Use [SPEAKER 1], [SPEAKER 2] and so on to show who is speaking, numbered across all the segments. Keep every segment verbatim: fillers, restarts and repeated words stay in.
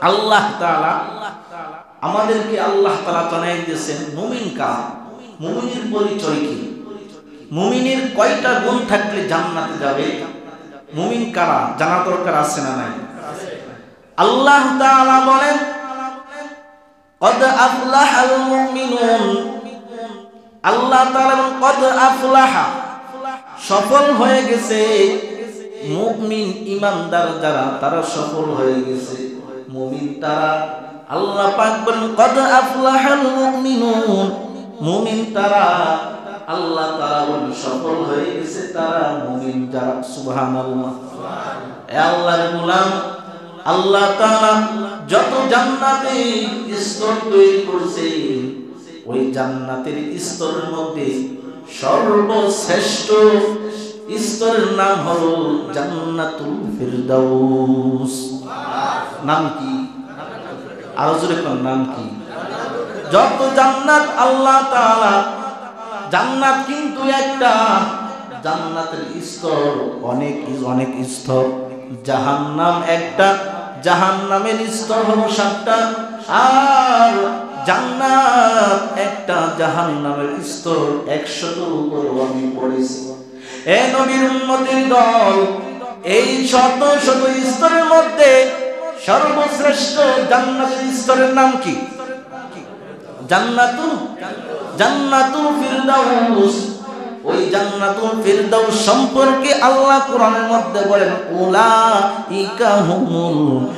[SPEAKER 1] আল্লাহ তাআলা আমাদেরকে আল্লাহ তাআলা জানাই দিয়েছেন মুমিন কারা, মুমিনের পরিচয় কি, মুমিনের কয়টা গুণ থাকলে জান্নাতে যাবে, মুমিন কারা জানা দরকার আছে না নাই? আল্লাহ তাআলা বলেন কদ আফলাহাল মুমিনুন, আল্লাহ তাআলা কদ আফলাহা সফল হয়ে গেছে মুমিন ঈমানদার যারা তারা সফল হয়ে গেছে, মুমিন তারা। আল্লাহ পাক বলেন কদ আফলাহাল মুমিনুন, মুমিন তারা, আল্লাহ তাআলা বলেন সফল হয়ে গেছে তারা মুমিন যারা। সুবহানাল্লাহ। এ আল্লাহর গোলাম, আল্লাহ তাআলা যত জান্নাতের স্তর তৈরি করছে ওই জান্নাতের স্তরের মধ্যে সর্বশ্রেষ্ঠ স্তরের নাম হলো জান্নাতুল ফিরদাউস। নাম কি? আরো জোরে কোন নাম কি? যত জান্নাত আল্লাহ তাআলা, জান্নাত কিন্তু একটা, জান্নাতের স্তর অনেক অনেক স্তর, জাহান্নাম একটা, জাহান্নামের স্তর হলো সাতটা, আর জান্নাত একটা, জাহান্নামের স্তর একশোর উপর আমি পড়েছি। এ নবীর উম্মতের দল, এই শত শত স্তরের মধ্যে সর্বশ্রেষ্ঠ জান্নাতের স্তরের নাম কি? জান্নাতুল জান্নাতুল ফিরদাউস। ওই জান্নাতুল ফিরদাউস সম্পর্কে আল্লাহ কোরআনের মধ্যে বলেন উলাইকা হুমুল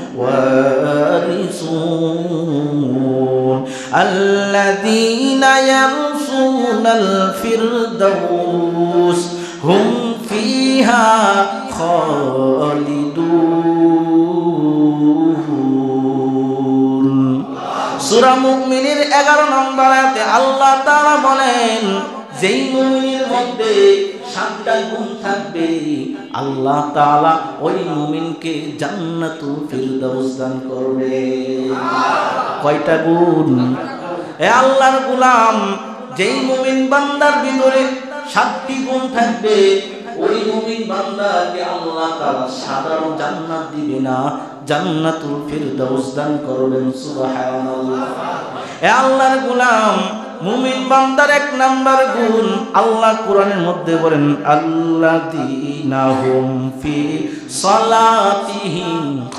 [SPEAKER 1] ওয়ারিসুন আল্লাযীনা ইয়ারসুনাল ফিরদাউস হুম ফিহা খালিদুন। সূরা মুমিনের এগারো নম্বর আয়াতে আল্লাহ তাআলা বলেন যেই মুমিনের মধ্যে সাতটা গুণ থাকবে আল্লাহ তাআলা ওই মুমিনকে জান্নাতুল ফিরদাউস দান করবে। কয়টা গুণ? এ আল্লাহর গোলাম, যেই মুমিন বান্দার ভিতরে সাতটি গুণ থাকবে ওই মুমিন বান্দাকে আল্লাহ তাআলা সাধারণ জান্নাত দিবে না, জান্নাতুল ফিরদাউস দান করবেন। সুবহানাল্লাহ। এ আল্লাহর গোলাম, মুমিন বান্দার এক নাম্বার গুণ আল্লাহ কোরআনের মধ্যে বলেন আল্লাযীনা হুম ফি সালাতিহিম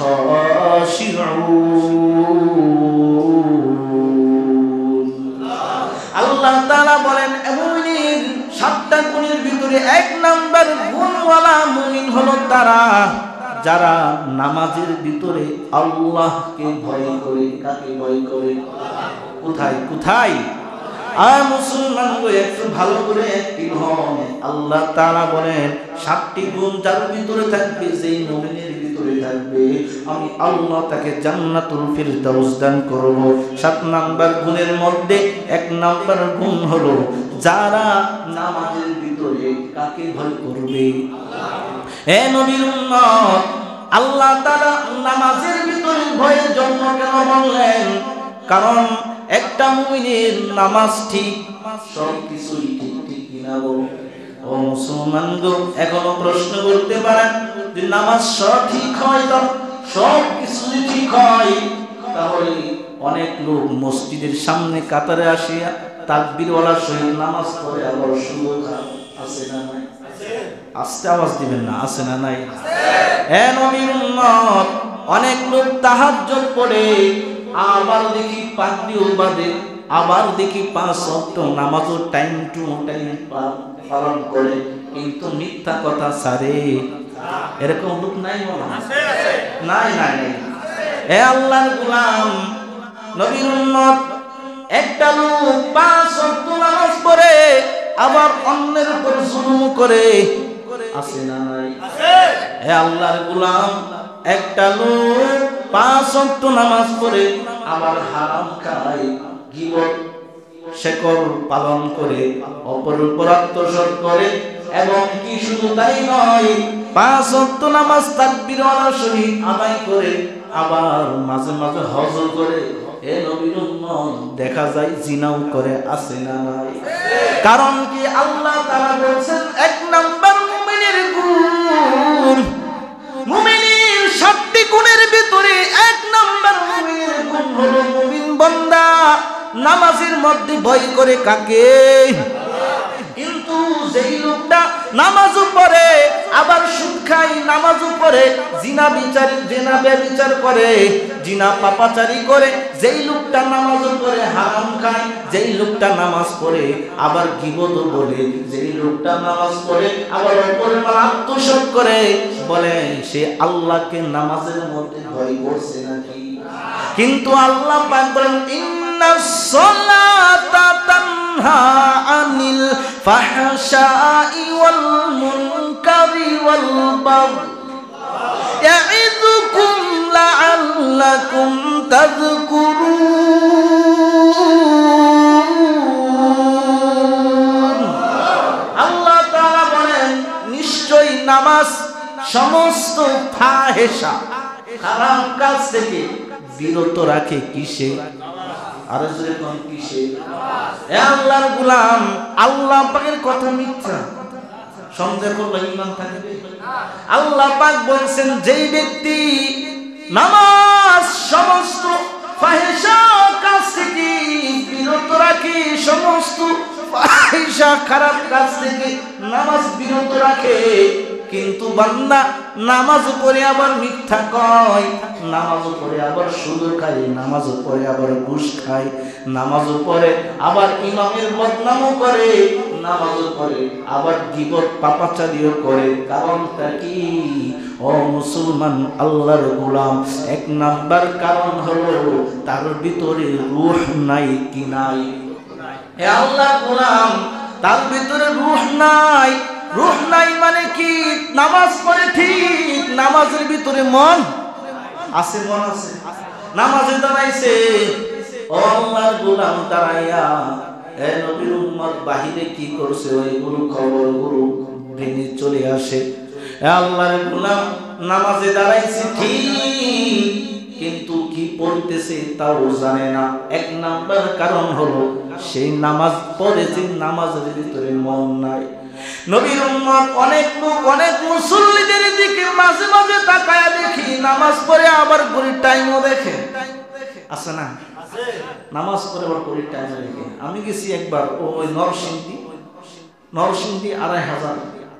[SPEAKER 1] খাশিউন। আল্লাহ তাআলা বলেন মুমিনের সাতটা গুণের ভিতরে এক নাম্বার গুণওয়ালা মুমিন হলো তারা যারা নামাজের ভিতরে আল্লাহকে ভয় করে। কাকে ভয় করে? কোথায় কোথায়? আর মুসলমান একটু ভালো করে অ্যাক্টিভ হন। আল্লাহ তাআলা বলেন সাতটি গুণ যার ভিতরে থাকবে, যেই মুমিনের ভিতরে থাকবে আমি আল্লাহ তাকে জান্নাতুল ফিরদাউস দান করব। সাত নাম্বার গুণের মধ্যে এক নাম্বার গুণ হলো যারা নামাজের ভিতরে কাকে ভয় করবে? হে নবীর উম্মত, আল্লাহ তাআলা নামাজের ভিতরে ভয়ের জন্য কেন বললেন? কারণ একটা মুমিনের নামাজ ঠিক, সব কিছুই ঠিক ঠিক কিনা বল? ও মুসলমান গো, এখনো প্রশ্ন করতে পারেন যে নামাজ সঠিক হয় তো সব কিছুই ঠিক হয়, তাহলে অনেক লোক মসজিদের সামনে কাতারে আসিয়া তাকবীরওয়ালার সহিত নামাজ পড়ে আবার সুযোগ আছে না নাই? আস্তে আওয়াজ দিবেন না, আছে না নাই? হে নবীর উম্মত, অনেক লোক তাহাজ্জুদ পড়ে আবার দেখি পাগড়িও বাঁধে, আবার দেখি পাঁচ ওয়াক্ত নামাজও টাইম টু টাইম পালন করে, কিন্তু মিথ্যা কথা ছাড়ে। এরকম লোক নাই? নাই নাই নাই। হে আল্লাহর গোলাম, নবীর উম্মত, একটা লোক পাঁচ ওয়াক্ত নামাজ পড়ে আবার অন্যের উপর জুলুম করে, আছে না নাই? হে আল্লাহর গোলাম, একটা লোক পাঁচ ওয়াক্ত নামাজ পড়ে আবার হারাম খায়, গীবত শেকর পালন করে, অপরের উপর আত্মসাৎ করে, এবং কি শুধু তাই নয়, পাঁচ ওয়াক্ত নামাজ তাকবীরওয়ালার সহিত আদায় করে আবার মাঝে মাঝে হজ করে। এ নবীর উম্মত, দেখা যায় জিনাও করে, আছে না নাই? কারণ কি আল্লাহ তাআলা বলেন এক নাম্বার মুমিনের গুণ, মুমিনের সাতটি গুণের ভিতরে এক নাম্বার নামাজের মধ্যে ভয় করে কাকে? কিন্তু যেই লোকটা নামাজও পড়ে আবার সুদ খায়, নামাজও পড়ে জিনা বিচার জিনা ব্যভিচার করে, জিনা পাপাচারী করে, যেই লোকটা নামাজও পড়ে হারাম খায়, যেই লোকটা নামাজ পড়ে আবার গীবতও বলে, যেই লোকটা নামাজ পড়ে আবার অপরের মাল আত্মসাৎ করে, বলে সে আল্লাহকে নামাজের মধ্যে ভয় করছে নাকি? কিন্তু আল্লাহ পাক বলেন ইন্নাস সালাতা তানহা আনিল ফাহশাই ওয়াল মুনকারি ওয়াল বাগই ইয়াইযুকুম লাআল্লাকুম তাযকুরুন। আল্লাহ তাআলা বলেন নিশ্চয়ই নামাজ সমস্ত ফাহেশা খারাপ কাজ থেকে বিরত রাখে। কিসে? আর জোরে কোন কিসে? এ আল্লাহর গোলাম, আল্লাহ পাকের কথা মিথ্যা সন্দেহ করলে ঈমান থাকবে? আল্লাহ পাক বলেন যেই ব্যক্তি নামাজ সমস্ত ফাহিশা কাজ থেকে বিরত রাখে, সমস্ত ফাহিশা খারাপ কাজ থেকে নামাজ বিরত রাখে, কিন্তু বান্দা নামাজ পড়ে আবার মিথ্যা কয়, নামাজ পড়ে আবার সুদ খায়, নামাজ পড়ে আবার ঘুষ খায়, নামাজ পড়ে আবার ইমামের বদনামও করে, নামাজ পড়ে আবার গীবত পাপাচারীও করে। কারণটা কি? ও মুসলমান আল্লাহর গোলাম, এক নাম্বার কারণ হলো তার ভিতরে রূহ নাই। কি নাই? হে আল্লাহর গোলাম, তার ভিতরে রূহ নাই। রূহ নাই মানে কি? নামাজ পড়ে ঠিক, নামাজের ভিতরে মন আছে, মন আছে, নামাজে দাঁড়াইছে, ও আল্লাহর গোলাম দাঁড়াইয়া হে নবীর উম্মত বাহিরে কি করছে ওইগুলো খবরগুলো ব্রেনে চলে আসে। হে আল্লাহর গোলাম নামাজে দাঁড়াইছে ঠিক, কিন্তু কি পড়তেছে তাও জানে না। এক নাম্বার কারণ হলো সেই নামাজ পড়েছে, নামাজের ভিতরে মন নাই। নবীর উম্মত অনেক লোক অনেক মুসল্লিদের দিকে মাঝে মাঝে তাকায়া দেখি নামাজ পড়ে আবার ঘড়ির টাইমও দেখে, আছে না? নামাজ পড়ে আবার ঘড়ির টাইমও দেখে। আমি গেছি একবার ওই নরসিংদী, নরসিংদী আড়াই হাজার,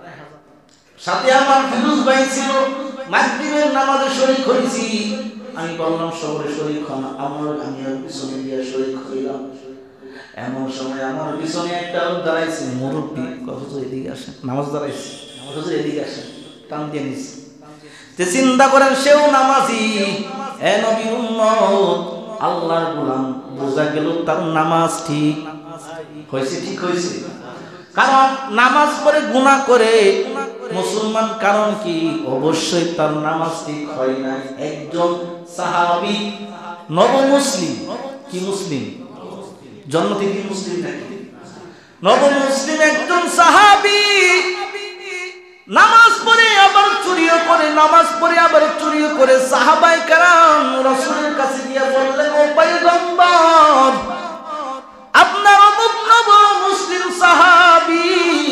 [SPEAKER 1] সাথে আমার ফিরোজ ভাই ছিল, মাগরিবের নামাজে শরীক হয়েছি। আমি বললাম শহরে শরীক হন, আমার আমি আর পিছনে গিয়ে শরীক হইলাম। এমন সময় আমার পিছনে একটা লোক দাঁড়াইছে, মুরব্বী, কত এদিকে আসে, নামাজ দাঁড়াইছে, নামাজ এদিকে আসে, টান দিয়ে নিচ্ছে। যে চিন্তা করেন সেও নামাজি, এ নবীর উম্মত আল্লাহর গোলাম, বোঝা গেল তার নামাজ ঠিক হয়েছে, ঠিক হয়েছে। কারণ নামাজ পড়ে গুনাহ করে মুসলমান, কারণ কি? অবশ্যই তার নামাজ ঠিক হয় না। একজন সাহাবী নব মুসলিম, কি মুসলিম? জন্ম থেকে মুসলিম নাকি? নব মুসলিম একজন সাহাবী নামাজ পড়ে আবার চুরিও করে, নামাজ পড়ে আবার চুরিও করে। সাহাবায়ে কেরাম রাসূলের কাছে গিয়ে বললেন, ও পয়গম্বর, আপনার অমুক নব মুসলিম সাহাবী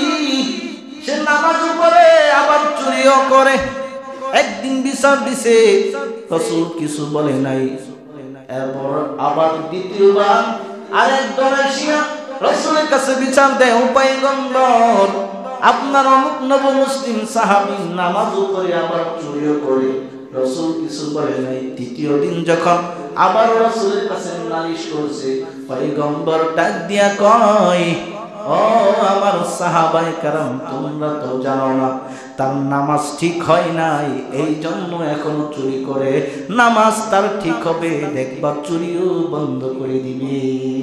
[SPEAKER 1] সে নামাজ পড়ে আবার চুরিও করে, একদিন বিচার দিছে, রাসূল কিছু বলে নাই। এরপর আবার দ্বিতীয়বার আরেকজন আসিয়া রাসূলের কাছে বিচার দেয়, ও পয়গম্বর, আপনার অমুক নব মুসলিম সাহাবী নামাজও পড়ে আবার চুরিও করে, রাসূল কিছু বলে নাই। তৃতীয় দিন যখন আবার রাসূলের কাছে নালিশ করছে, পয়গম্বর ডাক দিয়া কয়, ও আমার সাহাবায়ে কেরাম, তোমরা তো জানো না তার নামাজ ঠিক হয় নাই, এই জন্য এখনো চুরি করে। নামাজ তার ঠিক হবে, দেখবা চুরিও বন্ধ করে দিবে।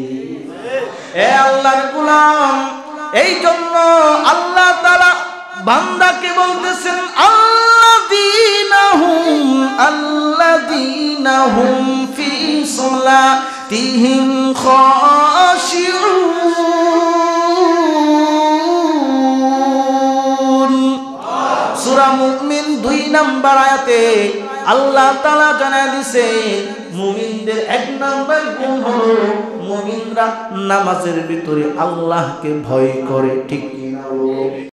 [SPEAKER 1] এ আল্লাহর গোলাম, এই জন্য আল্লাহ তাআলা বান্দাকে বলতেছেন, আল্লাযীনা হুম আল্লাযীনা হুম ফি সালাতিহিম খাশিউন। সূরা মুমিন দুই নাম্বার আয়াতে আল্লাহ তাআলা জানায় দিয়েছে, মুমিনদের এক নাম্বার গুণ হলো মুমিনরা নামাজের ভিতরে আল্লাহকে ভয় করে। ঠিক কিনা?